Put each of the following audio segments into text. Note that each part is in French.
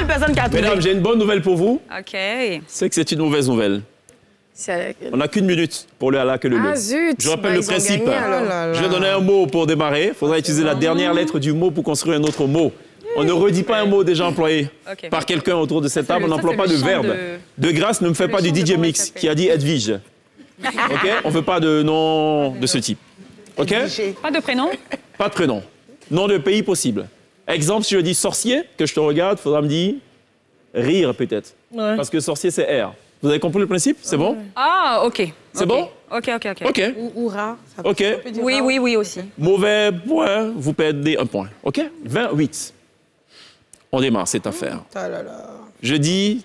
personne qui a trouvé. Mesdames, j'ai une bonne nouvelle pour vous. OK. C'est que c'est une mauvaise nouvelle. On n'a qu'une minute pour le que le le. Ah zut. Je rappelle le principe. Je vais donner un mot pour démarrer. Il faudra utiliser la dernière lettre du mot pour construire un autre mot. On ne redit pas un mot déjà employé par quelqu'un autour de cette table. On n'emploie pas de verbe. De grâce, ne me fais pas du DJ Mix qui a dit Edwige. OK? On ne veut pas de nom de ce type. OK? Pas de prénom? Pas de prénom. Nom de pays possible. Exemple, si je dis sorcier, que je te regarde, il faudra me dire rire peut-être. Ouais. Parce que sorcier, c'est R. Vous avez compris le principe? C'est bon? Ah, OK. C'est bon? OK. OK. Ou rat. OK. Oui, aussi. Mauvais point, vous perdez un point. OK? 28. On démarre cette affaire. Je dis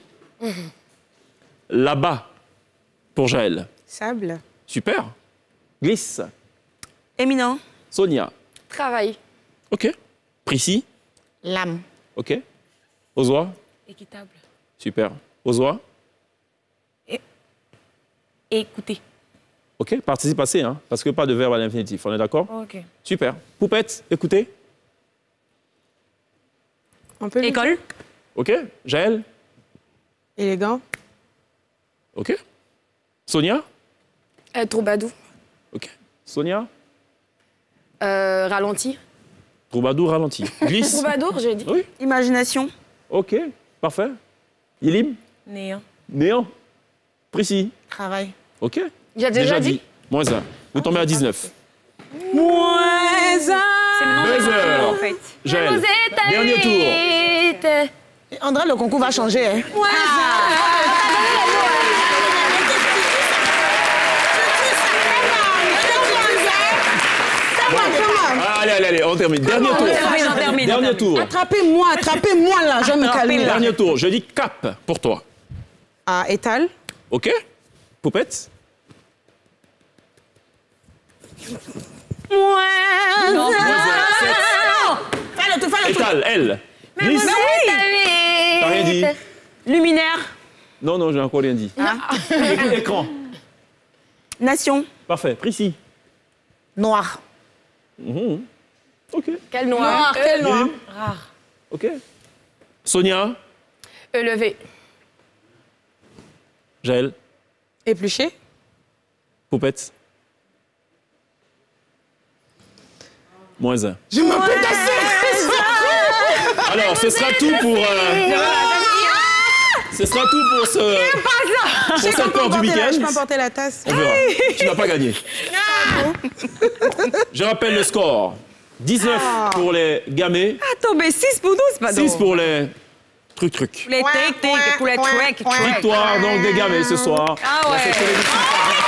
là-bas pour Jaël. Sable. Super. Glisse. Éminent. Sonia. Travail. OK. Précis. Lame. OK. Ozoa. Équitable. Super. Ozoa. Écoutez. OK. Participe passé, hein, parce que pas de verbe à l'infinitif. On est d'accord? OK. Super. Poupette, écoutez. École. OK. Jaël. Élégant. OK. Sonia. Troubadour. OK. Sonia. Ralenti. Troubadour ralenti. Glisse. Troubadour, j'ai dit. Oui. Imagination. OK. Parfait. Ilim. Néant. Néant. Précis. Travail. OK. J'ai déjà dit. Moins 1. Vous tombez à 19. Moins un. C'est maintenant que Buzzer. en fait. Jaël. Dernier tour. André, le concours va changer. Hein. Allez, on termine. Dernier tour. Dernier tour. Attrapez-moi là, je vais me calmer. Dernier tour. Je dis cap pour toi. Ah, étal. OK. Poupette. Moins Non. Fais le tout. Étal, elle. Glisse. T'as rien dit. Luminaire. Non, j'ai encore rien dit. Écran. Nation. Parfait. Précis. Noir. OK. Quel noir. Quel noir. Rare. OK. Sonia. Levé. Jaël. Épluché. Poupette. Moins 1. Je m'appelle d'assez. Alors, ce sera tout pour... Ce sera tout pour cette peur du week-end. Je peux emporter la tasse. On verra. Tu n'as pas gagné. Je rappelle le score. 19 pour les gamets, Attends, mais 6 pour nous, c'est pas 6 pour les trucs. Pour les tic-tic, pour les track. Victoire donc des gamets ce soir. Ah ouais. Dans cette télévision.